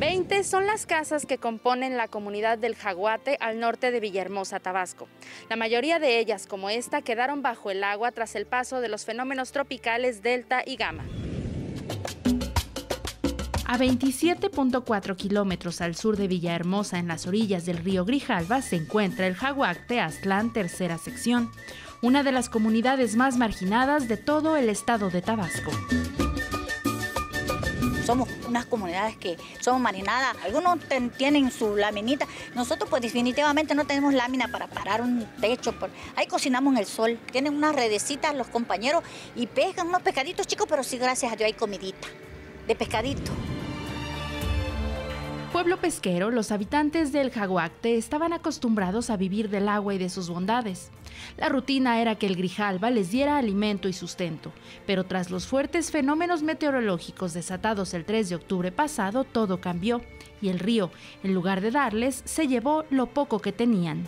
20 son las casas que componen la comunidad del Jaguate al norte de Villahermosa, Tabasco. La mayoría de ellas, como esta, quedaron bajo el agua tras el paso de los fenómenos tropicales Delta y Gamma. A 27.4 kilómetros al sur de Villahermosa, en las orillas del río Grijalva, se encuentra el Jaguate Aztlán tercera sección, una de las comunidades más marginadas de todo el estado de Tabasco. Somos unas comunidades que somos marginadas, algunos tienen su laminita, nosotros pues definitivamente no tenemos lámina para parar un techo, ahí cocinamos en el sol, tienen unas redecitas los compañeros y pescan unos pescaditos chicos, pero sí, gracias a Dios hay comidita de pescadito. Pueblo pesquero, los habitantes del Jaguate estaban acostumbrados a vivir del agua y de sus bondades. La rutina era que el Grijalva les diera alimento y sustento, pero tras los fuertes fenómenos meteorológicos desatados el 3 de octubre pasado, todo cambió y el río, en lugar de darles, se llevó lo poco que tenían.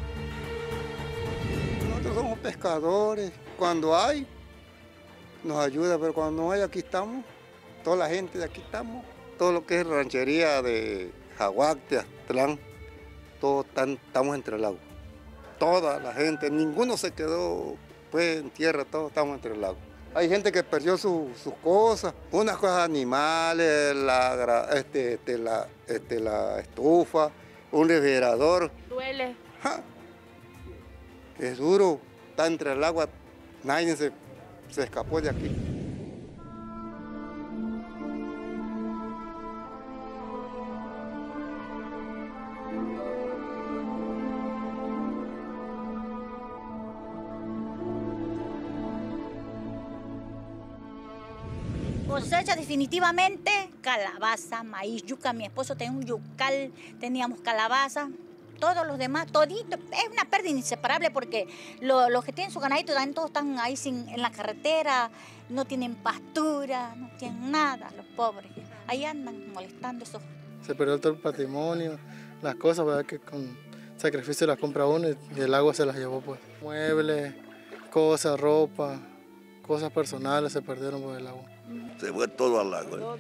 Nosotros somos pescadores, cuando hay, nos ayuda, pero cuando no hay, aquí estamos, toda la gente de aquí estamos. Todo lo que es ranchería de Jaguate, Aztlán, todos estamos entre el agua. Toda la gente, ninguno se quedó pues, en tierra, todos estamos entre el agua. Hay gente que perdió sus cosas, unas cosas animales, la estufa, un refrigerador. Duele. ¡Ja! Es duro, está entre el agua, nadie se escapó de aquí. Cosecha definitivamente calabaza, maíz, yuca. Mi esposo tenía un yucal, teníamos calabaza, todos los demás, todito. Es una pérdida inseparable porque los que tienen su ganadito también todos están ahí en la carretera, no tienen pastura, no tienen nada, los pobres. Ahí andan molestando eso. Se perdió todo el patrimonio, las cosas, ¿verdad? Que con sacrificio las compra uno y el agua se las llevó, pues. Muebles, cosas, ropa, cosas personales se perdieron por el agua. Se fue todo al agua. Todo.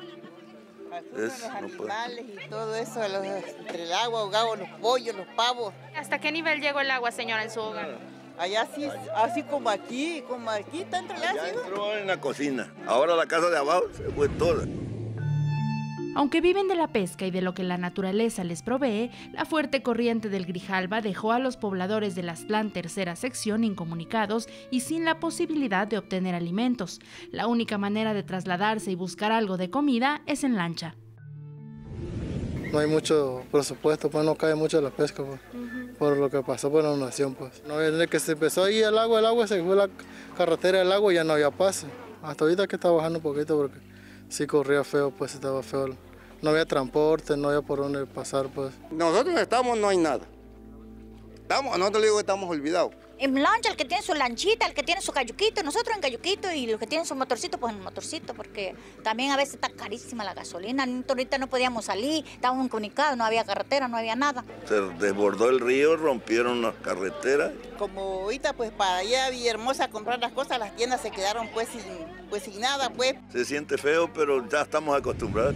Los animales y todo eso, entre el agua ahogados, los pollos, los pavos. ¿Hasta qué nivel llegó el agua, señora, en su hogar? Allá sí, así como aquí está entre el Allá ácido. entró en la cocina. Ahora la casa de abajo se fue toda. Aunque viven de la pesca y de lo que la naturaleza les provee, la fuerte corriente del Grijalva dejó a los pobladores del Aztlán tercera sección incomunicados y sin la posibilidad de obtener alimentos. La única manera de trasladarse y buscar algo de comida es en lancha. No hay mucho presupuesto, pues no cae mucho la pesca, pues, por lo que pasó por la inundación, pues. No, desde que se empezó ahí el agua se fue la carretera del agua y ya no había paso. Hasta ahorita que está bajando un poquito porque sí corría feo, pues estaba feo. No había transporte, no había por dónde pasar, pues. Nosotros estamos, no hay nada. Nosotros le digo que estamos olvidados. En lancha, el que tiene su lanchita, el que tiene su cayuquito, nosotros en cayuquito y los que tienen su motorcito, pues en motorcito, porque también a veces está carísima la gasolina. Ahorita no podíamos salir, estábamos incomunicados, no había carretera, no había nada. Se desbordó el río, rompieron las carreteras. Como ahorita pues para allá a Villahermosa a comprar las cosas, las tiendas se quedaron pues sin nada, pues. Se siente feo, pero ya estamos acostumbrados.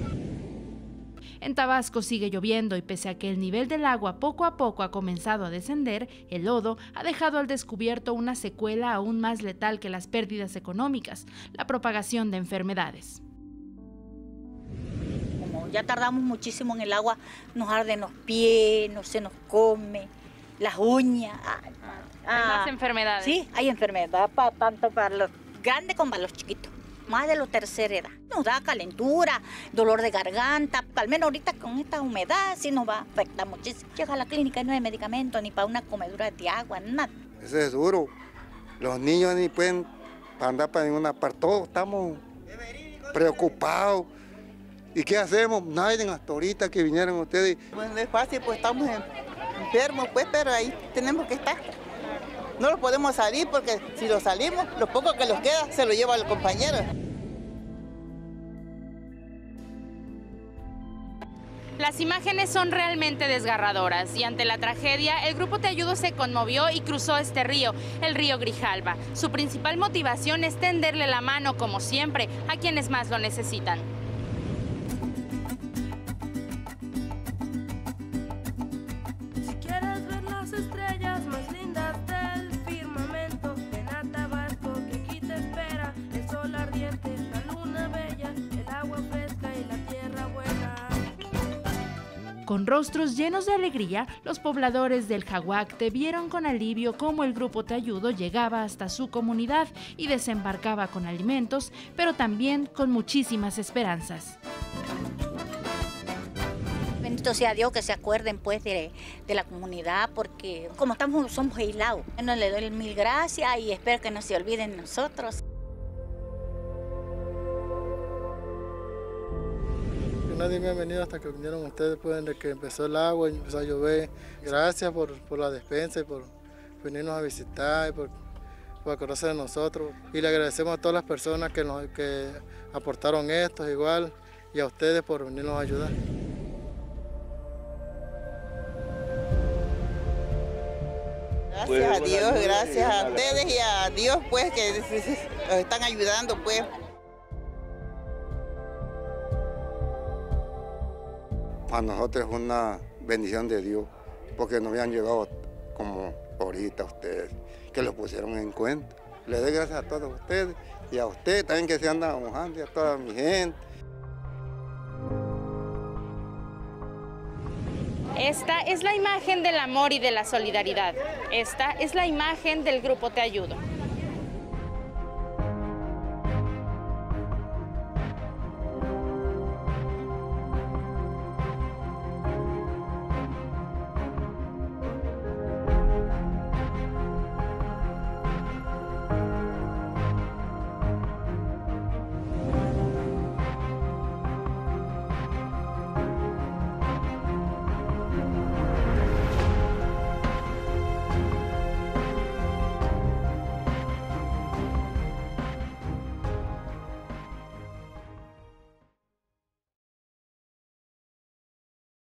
En Tabasco sigue lloviendo y pese a que el nivel del agua poco a poco ha comenzado a descender, el lodo ha dejado al descubierto una secuela aún más letal que las pérdidas económicas, la propagación de enfermedades. Como ya tardamos muchísimo en el agua, nos arden los pies, se nos come, las uñas. ¿Hay más enfermedades? Sí, hay enfermedad tanto para los grandes como para los chiquitos. Más de la tercera edad. Nos da calentura, dolor de garganta, al menos ahorita con esta humedad sí nos va a afectar muchísimo. Llega a la clínica y no hay medicamento, ni para una comedura de agua, nada. Eso es duro. Los niños ni pueden andar para ninguna parte, todos estamos preocupados. ¿Y qué hacemos? Nadie hasta ahorita que vinieron ustedes. Bueno, no es fácil, pues estamos enfermos, pues, pero ahí tenemos que estar. No los podemos salir porque si los salimos, lo poco que nos queda se lo lleva el compañero. Las imágenes son realmente desgarradoras y ante la tragedia el Grupo Te Ayudo se conmovió y cruzó este río, el río Grijalva. Su principal motivación es tenderle la mano, como siempre, a quienes más lo necesitan. Con rostros llenos de alegría, los pobladores del Jaguacte vieron con alivio cómo el Grupo Te Ayudo llegaba hasta su comunidad y desembarcaba con alimentos, pero también con muchísimas esperanzas. Bendito sea Dios que se acuerden pues de la comunidad, porque como somos aislados. Bueno, le doy mil gracias y espero que no se olviden de nosotros. Nadie me ha venido hasta que vinieron ustedes, pues, desde que empezó el agua y empezó a llover. Gracias por la despensa y por venirnos a visitar y por acordarse de nosotros. Y le agradecemos a todas las personas que aportaron esto igual y a ustedes por venirnos a ayudar. Gracias a Dios, gracias a ustedes y a Dios pues que nos están ayudando pues. Para nosotros es una bendición de Dios, porque nos habían llegado como ahorita ustedes, que lo pusieron en cuenta. Les doy gracias a todos ustedes y a ustedes también que se andan mojando y a toda mi gente. Esta es la imagen del amor y de la solidaridad. Esta es la imagen del Grupo Te Ayudo.